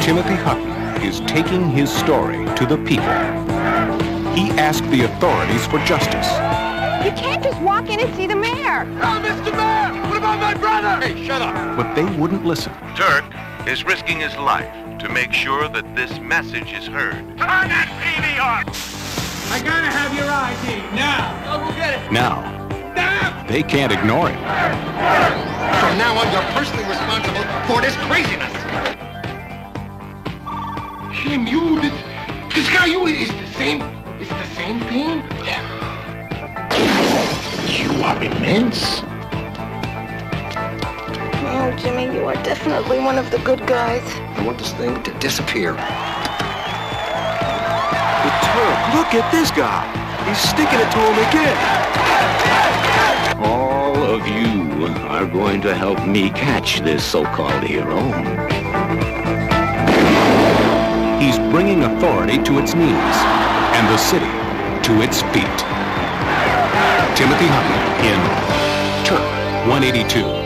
Timothy Hutton is taking his story to the people. He asked the authorities for justice. You can't just walk in and see the mayor. Oh, Mr. Mayor! What about my brother? Hey, shut up. But they wouldn't listen. Turk is risking his life to make sure that this message is heard. Turn that TV on! I gotta have your ID, now! I'll go get it! Now, they can't ignore him. From now on, you're personally responsible for this craziness! Him, you, this guy, you, is the same thing? Yeah. You are immense. Oh, Jimmy, you are definitely one of the good guys. I want this thing to disappear. But Turk, look at this guy. He's sticking it to him again. All of you are going to help me catch this so-called hero. He's bringing authority to its knees and the city to its feet. Timothy Hutton in Turk 182.